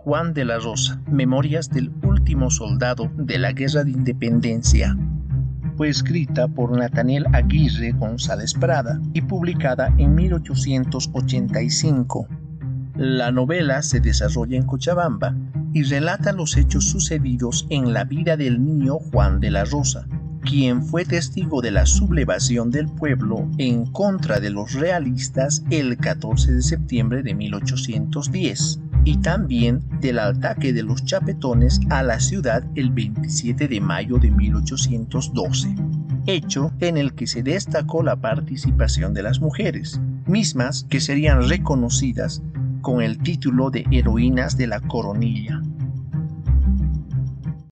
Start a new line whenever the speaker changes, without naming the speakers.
Juan de la Rosa, Memorias del último soldado de la Guerra de Independencia. Fue escrita por Nathaniel Aguirre González Prada y publicada en 1885. La novela se desarrolla en Cochabamba y relata los hechos sucedidos en la vida del niño Juan de la Rosa, quien fue testigo de la sublevación del pueblo en contra de los realistas el 14 de septiembre de 1810 y también del ataque de los chapetones a la ciudad el 27 de mayo de 1812, hecho en el que se destacó la participación de las mujeres, mismas que serían reconocidas con el título de heroínas de la coronilla.